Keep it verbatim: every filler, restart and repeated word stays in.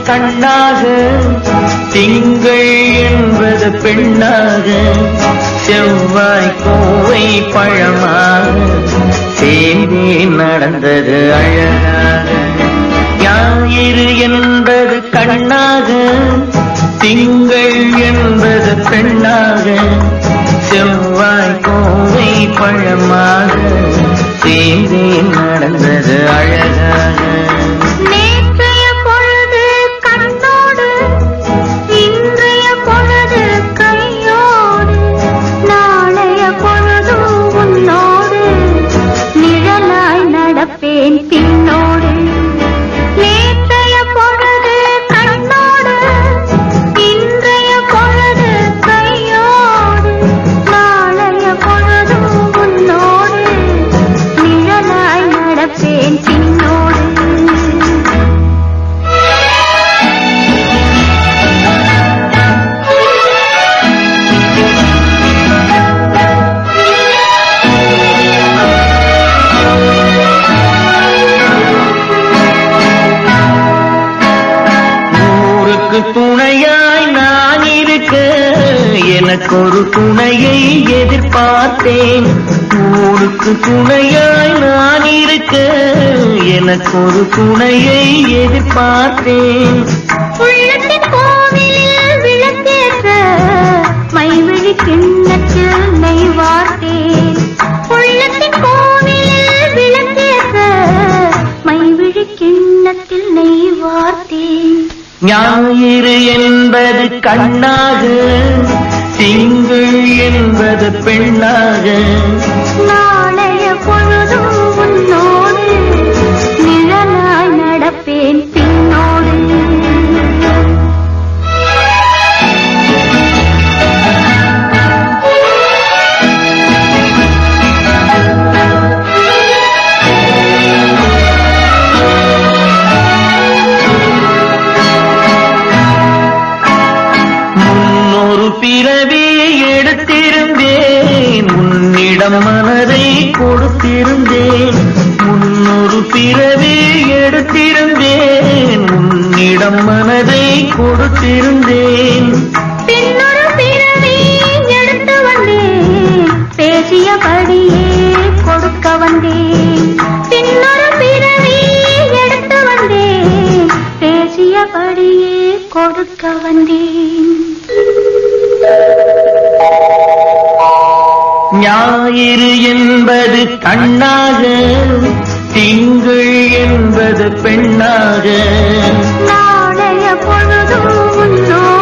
கண்ணாக, திங்கள் என்பது பெண்ணாக, செவ்வாய் கோவை பழமாக சேர்ந்தே நடந்தது அழகாக. ஞாயிறு என்பது கண்ணாக, திங்கள் என்பது பெண்ணாக, செவ்வாய் கோவை பழமாக சேர்ந்தே நடந்தது அழகாக. பின்னோடு நேற்றைய பொழுது கண்ணோடு, இன்றைய பொழுது கையோடு, நாளைய பொழுது உன்னோடு நிழலாய் நடப்பேன் பின்னோடு. துணையாய் நான் இருக்க எனக்கு ஒரு துணையை எதிர்பார்த்தேன். ஊருக்கு துணையாய் நான் இருக்க எனக்கு ஒரு துணையை எதிர்பார்த்தேன். உள்ளத்தின் கோவிலில் விளக்கேற்ற மைவிழி கிண்ணத்தில் நெய் வார்த்தேன். உள்ளத்தின் கோவிலில் விளக்கேற்ற மைவிழி கிண்ணத்தில் நெய் வார்த்தேன். ஞாயிறு என்பது கண்ணாக, திங்கள் என்பது பெண்ணாக, நாளைய பொழுதும் உன்னோடு நிழலாய் நடப்பேன் பின்னோடு. பிறவி எடுத்திருந்தேன், உன்னிடம் மனதை கொடுத்திருந்தேன். முன்னொரு பிறவி எடுத்திருந்தேன், உன்னிடம் மனதை கொடுத்திருந்தேன். பின்னொரு பிறவி எடுத்து வந்தேன், பேசியபடியே கொடுக்க வந்தேன். பின்னொரு பிறவி எடுத்து வந்தேன், பேசியபடியே கொடுக்க வந்தேன். ஞாயிறு என்பது கண்ணாக, திங்கள் என்பது பெண்ணாக, நாளைய பொழுதும் உன்னோடு